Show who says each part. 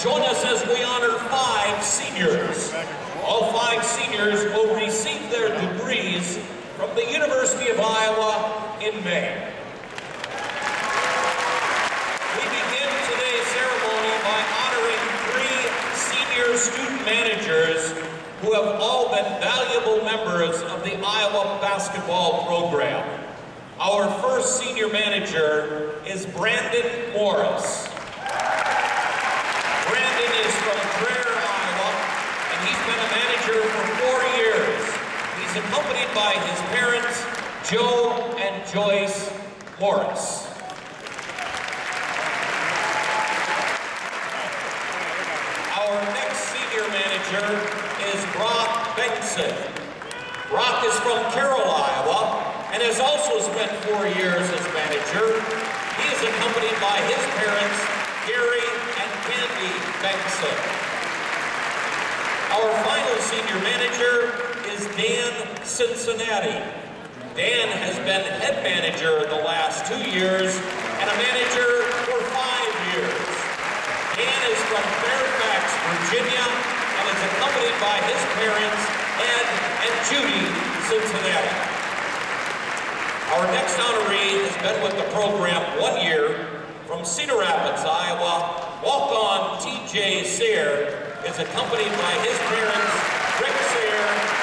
Speaker 1: Join us as we honor 5 seniors. All 5 seniors will receive their degrees from the University of Iowa in May. We begin today's ceremony by honoring 3 senior student managers who have all been valuable members of the Iowa basketball program. Our first senior manager is Brandon Morris. Brandon is from Traer, Iowa, and he's been a manager for 4 years. He's accompanied by his parents, Joe and Joyce Morris. Our next senior manager is Brock Benson. Brock is from Carroll, Iowa, and has also spent 4 years as manager. He is accompanied by his parents, Gary and Candy Benson. Our final senior manager is Dan Cincinnati. Dan has been head manager the last 2 years and a manager for 5 years. Dan is from Fairfax, Virginia, and is accompanied by his parents, Ed and Judy Cincinnati. Our next honoree has been with the program 1 year. From Cedar Rapids, Iowa, walk-on T.J. Sayre is accompanied by his parents, Rick Sayre